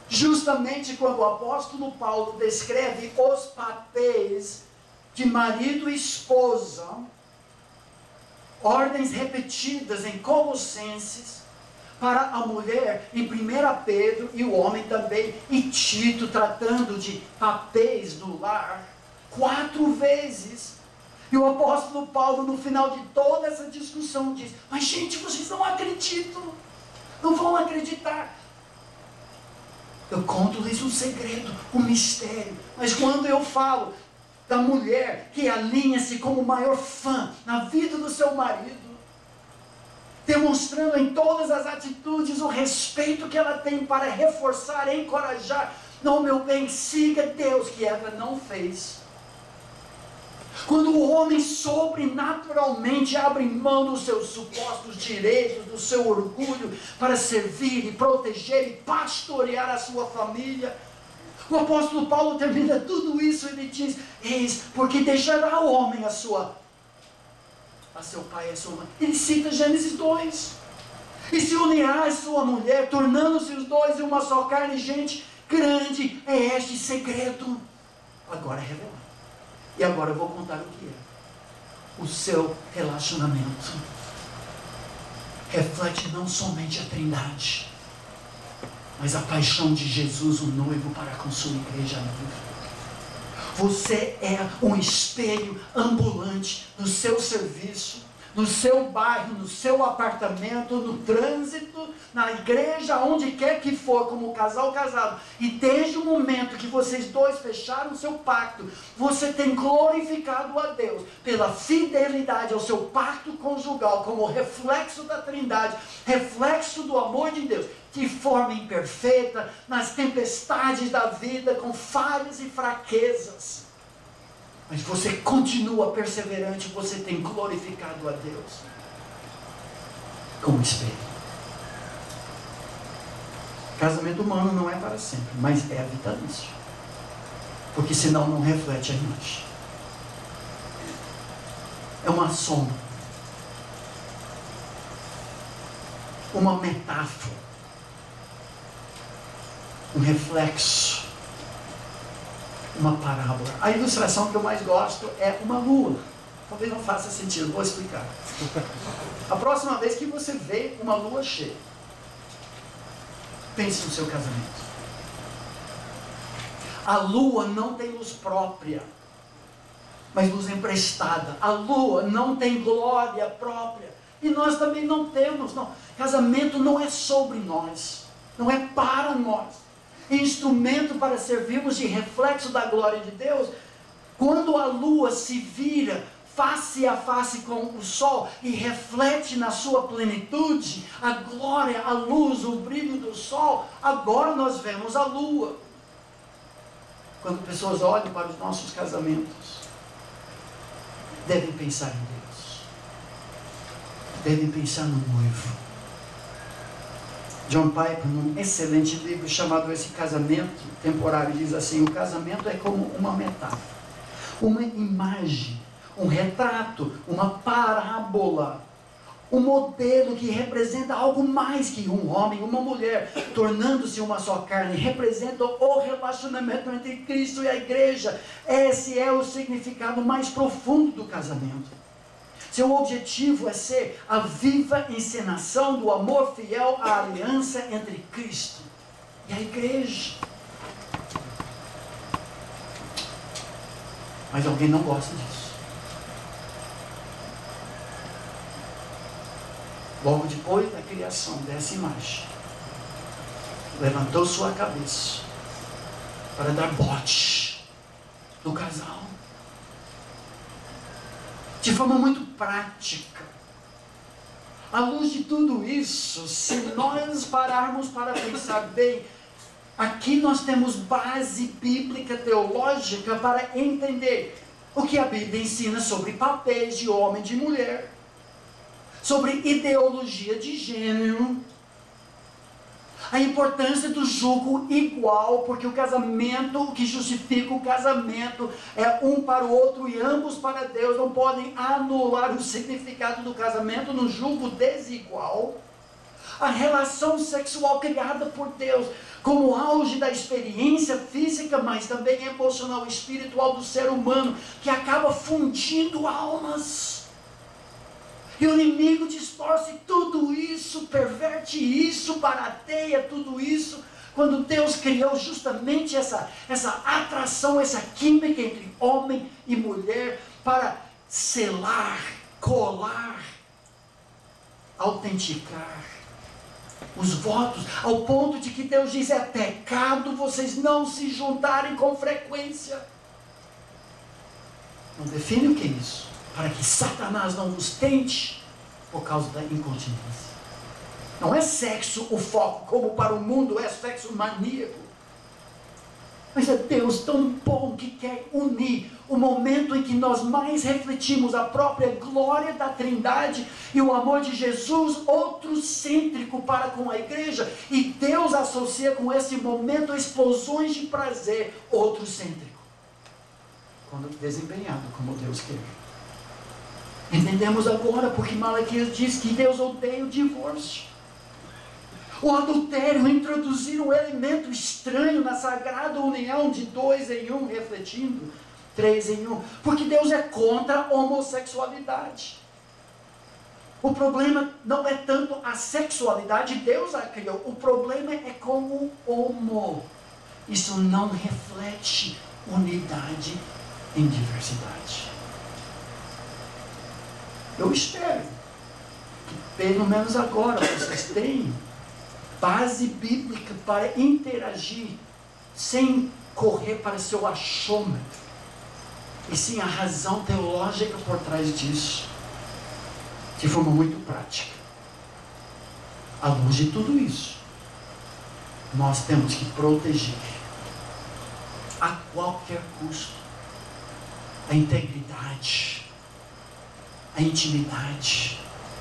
Justamente quando o apóstolo Paulo descreve os papéis de marido e esposa, ordens repetidas em Colossenses, para a mulher em 1 Pedro, e o homem também em Tito, tratando de papéis do lar, 4 vezes. E o apóstolo Paulo, no final de toda essa discussão, diz: mas gente, vocês não acreditam, não vão acreditar. Eu conto-lhes um segredo, um mistério. Mas quando eu falo da mulher que alinha-se como o maior fã na vida do seu marido, demonstrando em todas as atitudes o respeito que ela tem para reforçar, encorajar, não, meu bem, siga Deus, que Eva não fez. Quando o homem sobrenaturalmente abre mão dos seus supostos direitos, do seu orgulho, para servir e proteger e pastorear a sua família, o apóstolo Paulo termina tudo isso e ele diz: eis, porque deixará o homem a seu pai e a sua mãe. Ele cita Gênesis 2. E se unirá a sua mulher, tornando-se os dois em uma só carne. Gente, grande é este segredo. Agora é revelado. E agora eu vou contar o que é. O seu relacionamento reflete não somente a Trindade, mas a paixão de Jesus, o noivo, para com sua igreja viva. Você é um espelho ambulante no seu serviço, no seu bairro, no seu apartamento, no trânsito, na igreja, onde quer que for, como casal casado. E desde o momento que vocês dois fecharam o seu pacto, você tem glorificado a Deus pela fidelidade ao seu pacto conjugal, como reflexo da Trindade, reflexo do amor de Deus, de forma imperfeita, nas tempestades da vida, com falhas e fraquezas. Mas você continua perseverante, você tem glorificado a Deus como espelho. Casamento humano não é para sempre, mas é vitalício. Porque senão não reflete a imagem. É uma sombra. Uma metáfora. Um reflexo. Uma parábola. A ilustração que eu mais gosto é uma lua. Talvez não faça sentido, vou explicar. A próxima vez que você vê uma lua cheia, pense no seu casamento. A lua não tem luz própria, mas luz emprestada. A lua não tem glória própria. E nós também não temos. Não. Casamento não é sobre nós. Não é para nós. Instrumento para servirmos de reflexo da glória de Deus. Quando a lua se vira face a face com o sol e reflete na sua plenitude a glória, a luz, o brilho do sol, agora nós vemos a lua. Quando pessoas olham para os nossos casamentos, devem pensar em Deus, devem pensar no noivo. John Piper, num excelente livro chamado Esse Casamento Temporário, diz assim: o casamento é como uma metáfora, uma imagem, um retrato, uma parábola, um modelo que representa algo mais que um homem e uma mulher, tornando-se uma só carne, representa o relacionamento entre Cristo e a igreja. Esse é o significado mais profundo do casamento. Seu objetivo é ser a viva encenação do amor fiel à aliança entre Cristo e a igreja. Mas alguém não gosta disso. Logo depois da criação dessa imagem, levantou sua cabeça para dar bote no casal. De forma muito prática. À luz de tudo isso, se nós pararmos para pensar bem, aqui nós temos base bíblica teológica para entender o que a Bíblia ensina sobre papéis de homem e de mulher, sobre ideologia de gênero, a importância do julgo igual, porque o casamento, o que justifica o casamento é um para o outro e ambos para Deus. Não podem anular o significado do casamento no julgo desigual. A relação sexual criada por Deus como auge da experiência física, mas também emocional e espiritual do ser humano, que acaba fundindo almas. E o inimigo distorce tudo isso, perverte isso, barateia tudo isso, quando Deus criou justamente essa atração, essa química entre homem e mulher, para selar, colar, autenticar os votos, ao ponto de que Deus diz: é pecado vocês não se juntarem com frequência. Não define o que é isso, para que Satanás não vos tente por causa da incontinência. Não é sexo o foco, como para o mundo é sexo maníaco. Mas é Deus tão bom que quer unir o momento em que nós mais refletimos a própria glória da Trindade e o amor de Jesus, outrocêntrico para com a igreja. E Deus associa com esse momento explosões de prazer, outrocêntrico, quando desempenhado como Deus quer. Entendemos agora porque Malaquias diz que Deus odeia o divórcio. O adultério, introduzir um elemento estranho na sagrada união de 2 em 1, refletindo 3 em 1, porque Deus é contra a homossexualidade. O problema não é tanto a sexualidade, Deus a criou, o problema é com o homo. Isso não reflete unidade em diversidade. Eu espero que pelo menos agora vocês tenham base bíblica para interagir, sem correr para seu achômetro, e sim a razão teológica por trás disso, de forma muito prática. À luz de tudo isso, nós temos que proteger, a qualquer custo, a integridade, a intimidade,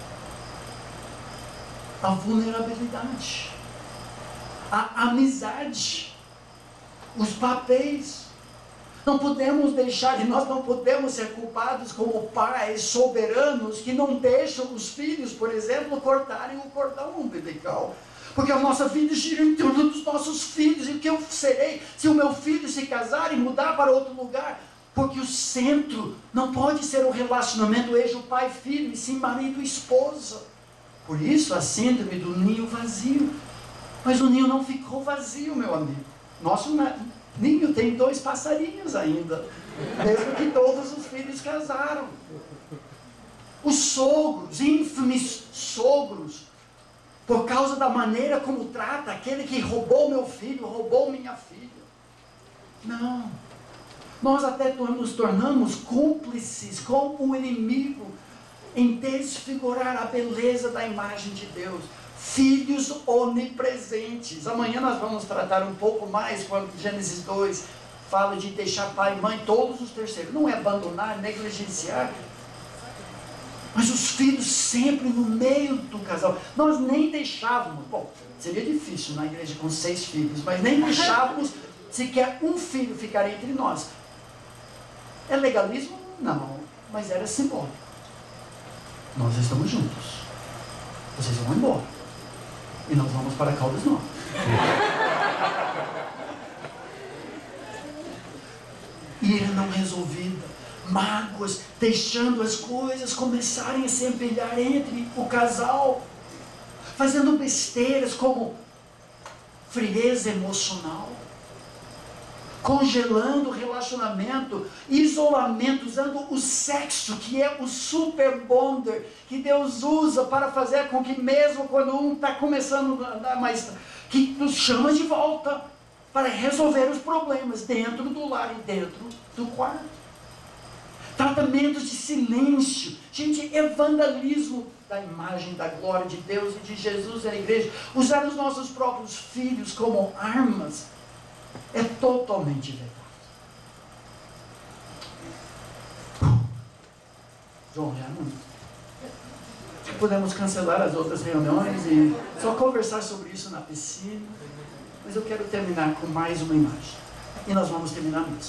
a vulnerabilidade, a amizade, os papéis. Não podemos deixar, e nós não podemos ser culpados como pais soberanos que não deixam os filhos, por exemplo, cortarem o cordão umbilical. Porque a nossa vida gira em torno dos nossos filhos. E o que eu serei se o meu filho se casar e mudar para outro lugar? Porque o centro não pode ser o relacionamento eixo pai-filho, e sim marido e esposa. Por isso a síndrome do ninho vazio. Mas o ninho não ficou vazio, meu amigo. Nosso ninho tem 2 passarinhos ainda, mesmo que todos os filhos casaram. Os sogros, ínfames sogros, por causa da maneira como trata aquele que roubou meu filho, roubou minha filha. Não. Nós até nos tornamos cúmplices com o inimigo em desfigurar a beleza da imagem de Deus. Filhos onipresentes. Amanhã nós vamos tratar um pouco mais, quando Gênesis 2 fala de deixar pai e mãe, todos os terceiros. Não é abandonar, negligenciar. Mas os filhos sempre no meio do casal. Nós nem deixávamos, bom, seria difícil na igreja com 6 filhos, mas nem deixávamos sequer um filho ficar entre nós. É legalismo? Não, mas era simbólico. Nós estamos juntos. Vocês vão embora. E nós vamos para Caldas Novas. Ira não resolvida. Mágoas, deixando as coisas começarem a se empilhar entre o casal. Fazendo besteiras como frieza emocional. Congelando o relacionamento, isolamento, usando o sexo, que é o super bonder, que Deus usa para fazer com que mesmo quando um está começando a andar mais, que nos chama de volta, para resolver os problemas dentro do lar e dentro do quarto. Tratamentos de silêncio, gente, é vandalismo da imagem da glória de Deus e de Jesus na igreja. Usar os nossos próprios filhos como armas é totalmente errado. João, já não. Podemos cancelar as outras reuniões e só conversar sobre isso na piscina. Mas eu quero terminar com mais uma imagem. E nós vamos terminar mesmo.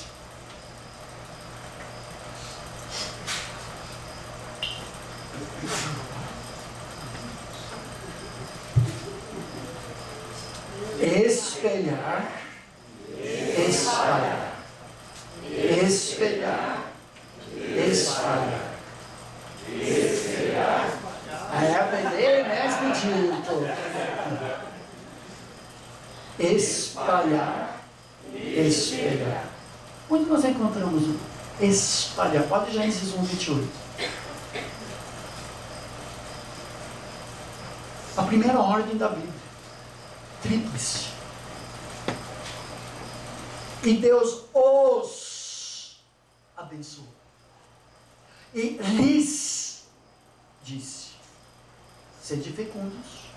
espelhar, espalhar. Aí aprender, né, expedito? Espalhar, espelhar. Onde nós encontramos o espalhar? Pode Gênesis 1:28. A primeira ordem da Bíblia. Tríplice. E Deus os abençoou. E lhes disse: sede fecundos,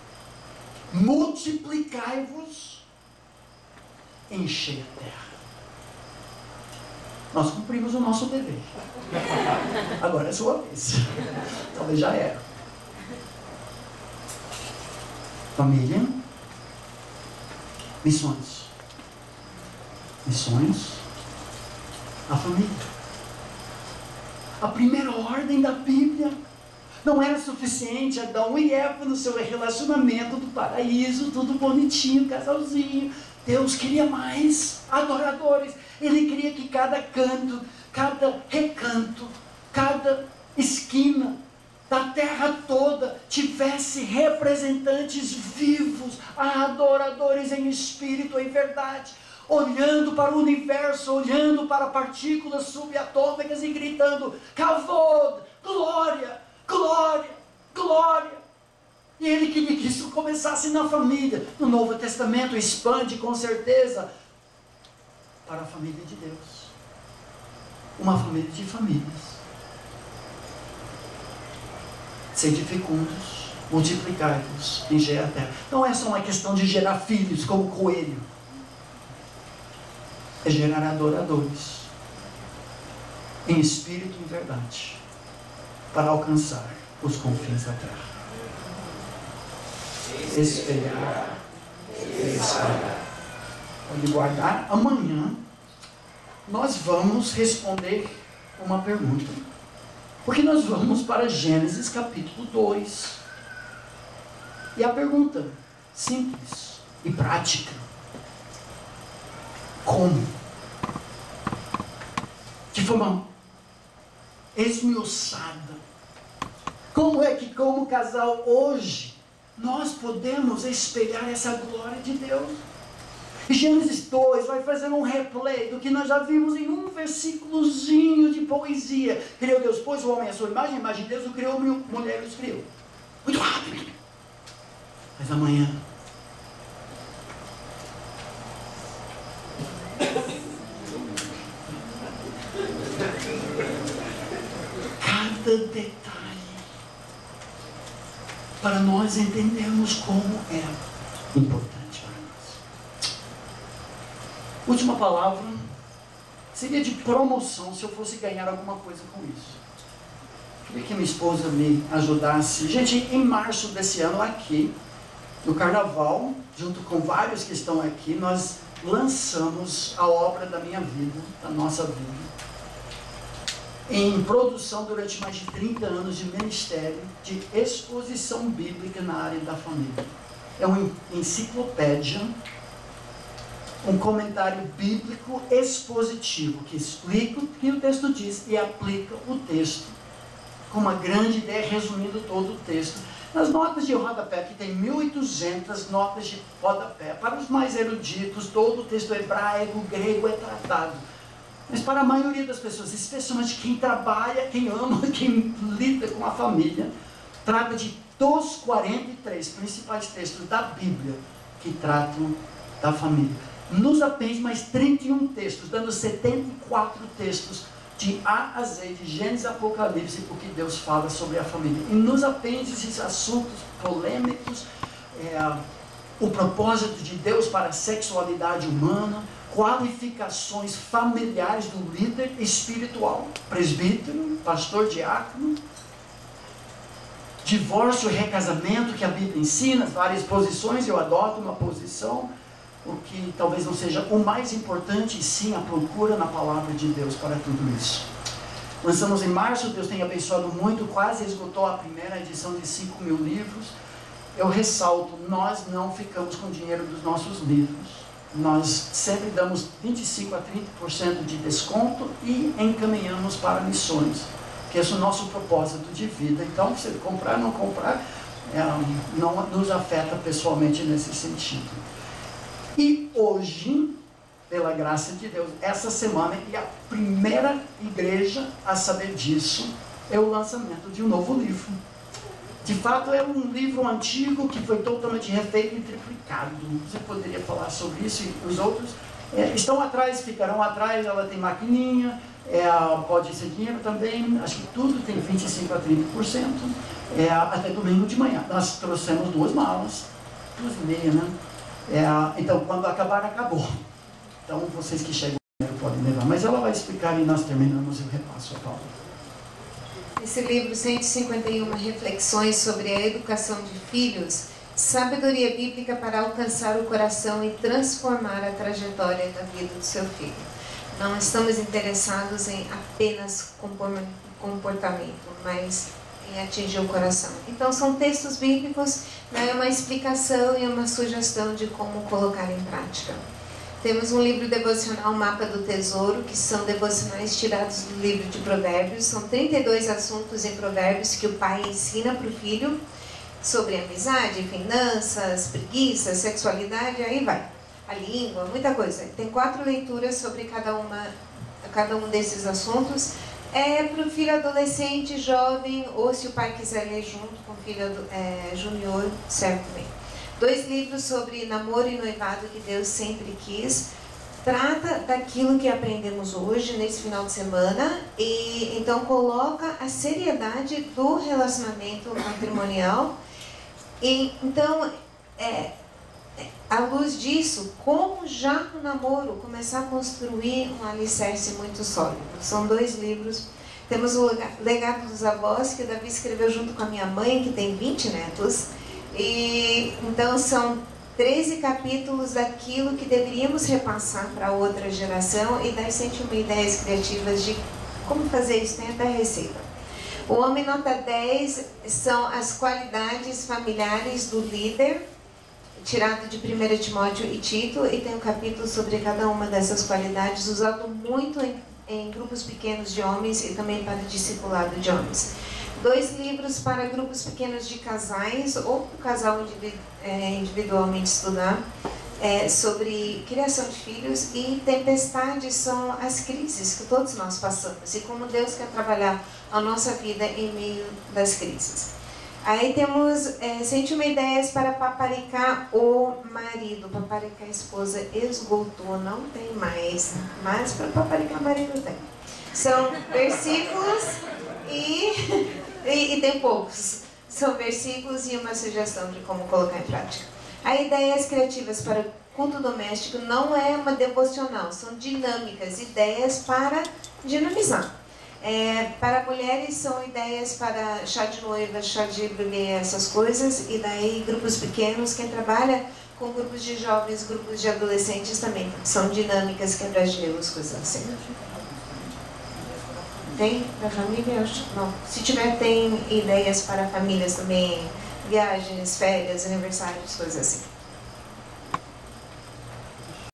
multiplicai-vos, enchei a terra. Nós cumprimos o nosso dever. Agora é sua vez. Talvez já era. Família, missões. Missões, a família. A primeira ordem da Bíblia. Não era suficiente Adão e Eva no seu relacionamento do paraíso, tudo bonitinho, casalzinho. Deus queria mais adoradores. Ele queria que cada canto, cada recanto, cada esquina da terra toda tivesse representantes vivos, adoradores em espírito e em verdade, olhando para o universo, olhando para partículas subatômicas e gritando: Kavod, glória, glória, glória. E ele queria que isso começasse na família. No Novo Testamento expande com certeza para a família de Deus. Uma família de famílias. Sede fecundos, multiplicai-vos, enchei a terra. Não é só uma questão de gerar filhos como coelho. É gerar adoradores em espírito e em verdade, para alcançar os confins da terra. Espelhar, espalhar. Pode guardar. Amanhã nós vamos responder uma pergunta, porque nós vamos para Gênesis capítulo 2. E a pergunta simples e prática: como? De forma esmiuçada. Como é que, como casal hoje, nós podemos espelhar essa glória de Deus? E Gênesis 2 vai fazer um replay do que nós já vimos em um versículozinho de poesia. Criou Deus, pois o homem à sua imagem, a imagem de Deus o criou, mulher os criou. Muito rápido. Mas amanhã cada detalhe para nós entendermos como é importante para nós. Última palavra seria de promoção, se eu fosse ganhar alguma coisa com isso. Queria que minha esposa me ajudasse. Gente, em março desse ano aqui, no Carnaval, junto com vários que estão aqui, nós lançamos a obra da minha vida, da nossa vida, em produção durante mais de 30 anos de ministério de exposição bíblica na área da família. É uma enciclopédia, um comentário bíblico expositivo, que explica o que o texto diz e aplica o texto, com uma grande ideia, resumindo todo o texto. Nas notas de rodapé, que tem 1.200 notas de rodapé, para os mais eruditos, todo o texto hebraico, grego é tratado. Mas para a maioria das pessoas, especialmente quem trabalha, quem ama, quem lida com a família, trata de dos 43 principais textos da Bíblia que tratam da família. Nos apêndices mais 31 textos, dando 74 textos de A a Z, de Gênesis a Apocalipse, o que Deus fala sobre a família. E nos apêndices, assuntos polêmicos, o propósito de Deus para a sexualidade humana, qualificações familiares do líder espiritual, presbítero, pastor, diácono, divórcio e recasamento, que a Bíblia ensina, várias posições, eu adoto uma posição, o que talvez não seja o mais importante, sim a procura na palavra de Deus para tudo isso. Lançamos em março, Deus tem abençoado muito, quase esgotou a primeira edição de 5 mil livros. Eu ressalto, nós não ficamos com o dinheiro dos nossos livros. Nós sempre damos 25% a 30% de desconto e encaminhamos para missões, que esse é o nosso propósito de vida. Então, se comprar ou não comprar, não nos afeta pessoalmente nesse sentido. E hoje, pela graça de Deus, essa semana, e a primeira igreja a saber disso, é o lançamento de um novo livro. De fato, é um livro antigo que foi totalmente refeito e triplicado. Você poderia falar sobre isso, e os outros estão atrás, ficarão atrás. Ela tem maquininha, pode ser dinheiro também. Acho que tudo tem 25% a 30%. Até domingo de manhã. Nós trouxemos 2 malas, 2,5, né? Então, quando acabar, acabou. Então, vocês que chegam primeiro podem levar. Mas ela vai explicar e nós terminamos e eu repasso a Paula. Esse livro, 151 reflexões sobre a educação de filhos, sabedoria bíblica para alcançar o coração e transformar a trajetória da vida do seu filho. Não estamos interessados em apenas comportamento, mas em atingir o coração. Então, são textos bíblicos, né, uma explicação e uma sugestão de como colocar em prática. Temos um livro devocional, Mapa do Tesouro, que são devocionais tirados do livro de Provérbios. São 32 assuntos em Provérbios que o pai ensina para o filho sobre amizade, finanças, preguiça, sexualidade, aí vai. A língua, muita coisa. Tem 4 leituras sobre cada um desses assuntos. É para o filho adolescente, jovem, ou se o pai quiser ler junto com o filho junior, serve também. 2 livros sobre namoro e noivado que Deus sempre quis. Trata daquilo que aprendemos hoje, nesse final de semana, e então coloca a seriedade do relacionamento matrimonial. E então, à luz disso, como já no namoro começar a construir um alicerce muito sólido. São 2 livros. Temos o Legado dos Avós, que o Davi escreveu junto com a minha mãe, que tem 20 netos. E então são 13 capítulos daquilo que deveríamos repassar para outra geração e das 101 ideias criativas de como fazer isso, tem até receita. O Homem Nota 10 são as qualidades familiares do líder, tirado de 1 Timóteo e Tito, e tem um capítulo sobre cada uma dessas qualidades, usado muito em grupos pequenos de homens e também para discipulado de homens. 2 livros para grupos pequenos de casais, ou para o casal individualmente estudar, sobre criação de filhos. E tempestades são as crises que todos nós passamos e como Deus quer trabalhar a nossa vida em meio das crises. Aí temos 101 ideias para paparicar o marido. Paparicar a esposa esgotou, não tem mais, mas para paparicar o marido tem. São versículos e tem poucos. São versículos e uma sugestão de como colocar em prática. As ideias criativas para o culto doméstico não é uma devocional, são dinâmicas, ideias para dinamizar. Para mulheres são ideias para chá de noiva, chá de bebê, essas coisas. E daí grupos pequenos, quem trabalha com grupos de jovens, grupos de adolescentes também. São dinâmicas, quebra-gelos, coisas assim. Tem para família? Não. Se tiver, tem ideias para famílias também, viagens, férias, aniversários, coisas assim.